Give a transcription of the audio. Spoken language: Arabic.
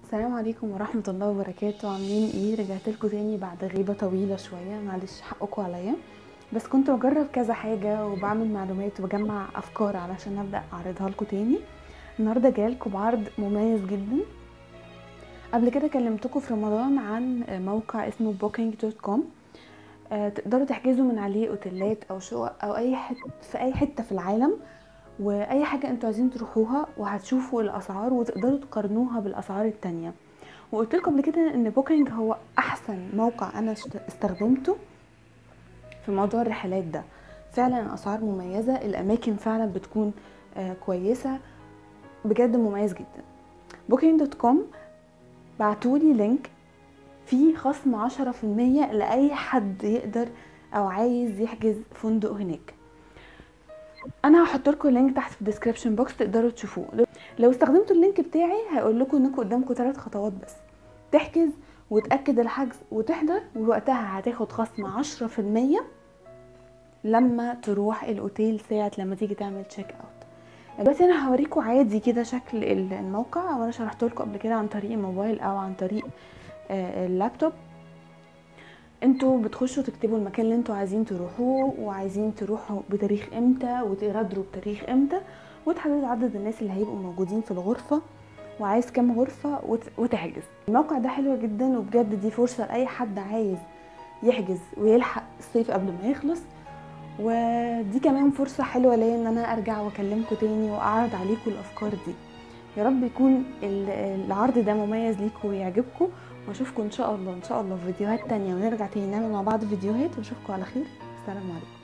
السلام عليكم ورحمة الله وبركاته. عاملين ايه؟ رجعت لكم تاني بعد غيبة طويلة شوية، معلش حقكم عليا. بس كنت بجرب كذا حاجة وبعمل معلومات وبجمع افكار علشان ابدأ اعرضها لكم تاني. النهاردة جايلكم بعرض مميز جدا. قبل كده كلمتكم في رمضان عن موقع اسمه booking.com. تقدروا تحجزوا من عليه اوتيلات او شقق او اي حته في اي حته في العالم، واي حاجه انتوا عايزين تروحوها، وهتشوفوا الاسعار وتقدروا تقارنوها بالاسعار التانية. وقلت لكم قبل كده ان بوكينج هو احسن موقع انا استخدمته في موضوع الرحلات ده. فعلا الاسعار مميزه، الاماكن فعلا بتكون كويسه، بجد مميز جدا. booking.com بعتولي لينك فيه خصم 10% لاي حد يقدر او عايز يحجز فندق هناك. انا هحط لكم اللينك تحت في الديسكريبشن بوكس تقدروا تشوفوه. لو استخدمتوا اللينك بتاعي هيقول لكم انكم قدامكم 3 خطوات بس: تحجز وتأكد الحجز وتحضر، ووقتها هتاخد خصم 10% لما تروح الاوتيل ساعة لما تيجي تعمل تشيك اوت. دلوقتي انا هوريكم عادي كده شكل الموقع، وانا شرحت لكم قبل كده عن طريق الموبايل او عن طريق اللابتوب. انتوا بتخشوا تكتبوا المكان اللي انتوا عايزين تروحوه، وعايزين تروحوا بتاريخ امتى وتغادروا بتاريخ امتى، وتحددوا عدد الناس اللي هيبقوا موجودين في الغرفة وعايز كام غرفة وتحجز. الموقع ده حلو جدا، وبجد دي فرصة لأي حد عايز يحجز ويلحق الصيف قبل ما يخلص. ودي كمان فرصة حلوة ليا ان انا ارجع واكلمكم تاني واعرض عليكم الافكار دي. يا رب يكون العرض ده مميز ليكم ويعجبكم، واشوفكم ان شاء الله في فيديوهات تانية، ونرجع تاني نعمل مع بعض فيديوهات، واشوفكم على خير. السلام عليكم.